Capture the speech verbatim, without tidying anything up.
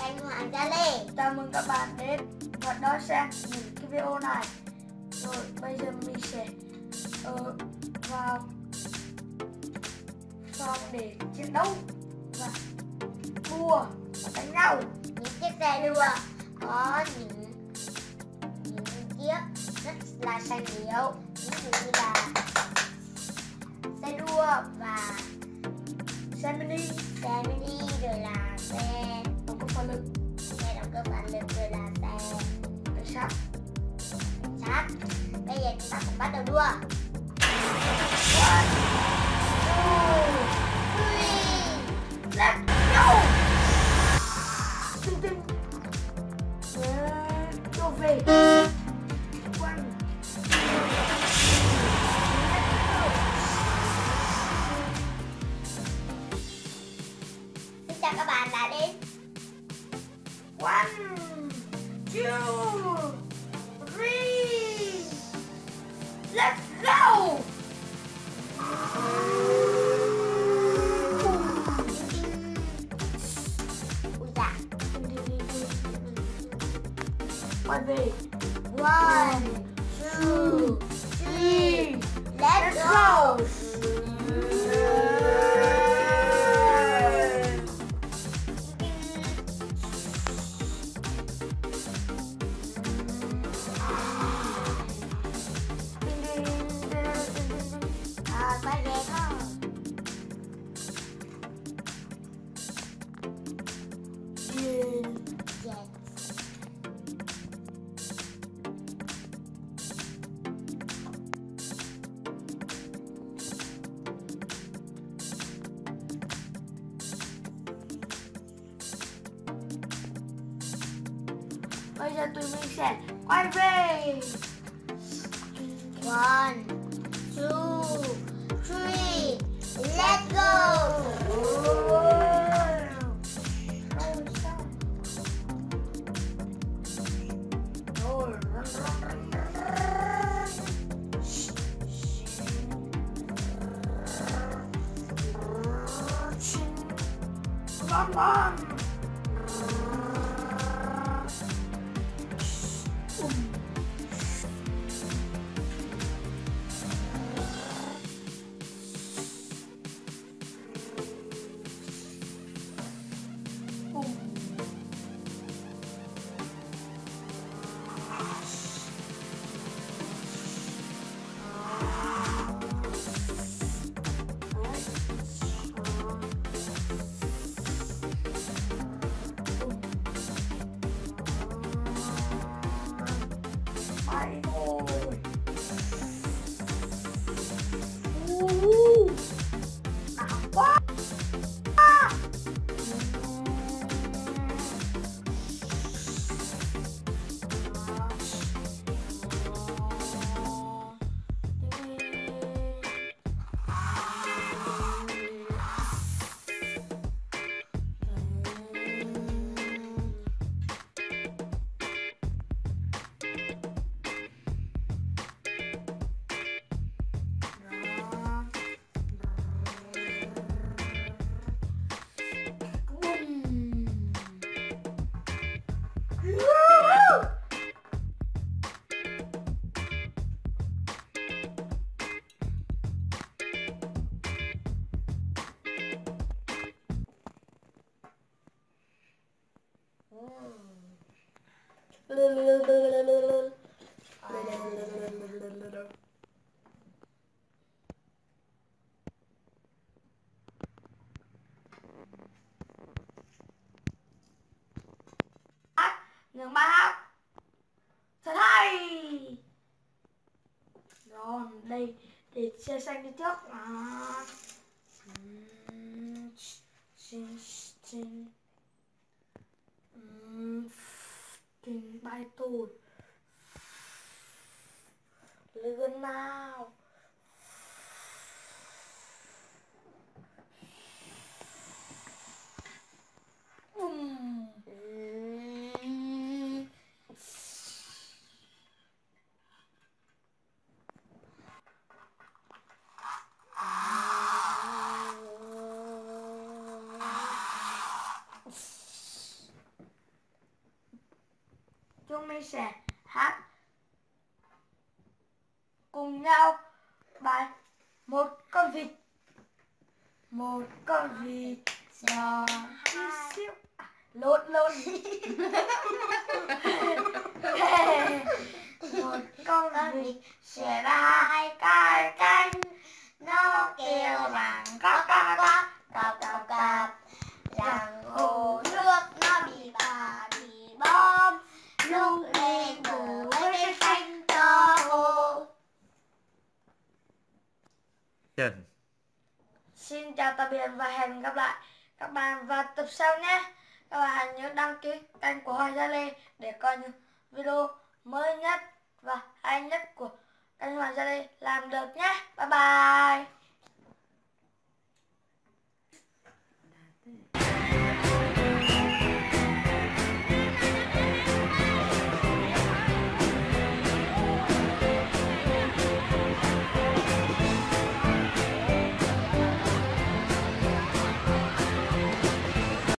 kênh Hoàng Gia Lê. Chào mừng các bạn đến và đón xem những cái video này. Rồi bây giờ mình sẽ uh, vào phòng để chiến đấu và đua và đánh nhau. Những chiếc xe đua có những những chiếc rất là sành điệu, ví dụ như là xe đua và Xe mini, xe mini, rồi là xe động cơ phản lực, xe động cơ phản lực, rồi là xe cảnh sát. sát. Bây giờ chúng ta cùng bắt đầu đua. One, two, three, let's go. Tinh tinh. Go về. One. Xin chào các bạn đã đến. One, two, three, let's go. Ui dạ. Quay về. One, two, three, let's Let's go. go. À, quay về thôi. Yes. Bây giờ tụi mình sẽ quay về. One, two, three, let's go. Come on. Mày ơi. Uh, ảo quá. Những bài hát thật hay. Rồi đây để xe xanh đi trước. À. Tình bài tụt lươn nào. Uhm. mình sẽ hát cùng nhau bài Một con vịt. Một con vịt nhỏ tí xíu. À, lộn lộn. Một con vịt sẽ ra hai cái cánh, nó kêu rằng có có có cào cào cào, rằng hồ nước nó bị bà bị bom, lúc lên bờ với cái phanh to hồ. Trần. Xin chào tạm biệt và hẹn gặp lại các bạn vào tập sau nhé. Các bạn hãy nhớ đăng ký kênh của Hoàng Gia Lê để coi những video mới nhất và hay nhất của kênh Hoàng Gia Lê làm được nhé. Bye bye.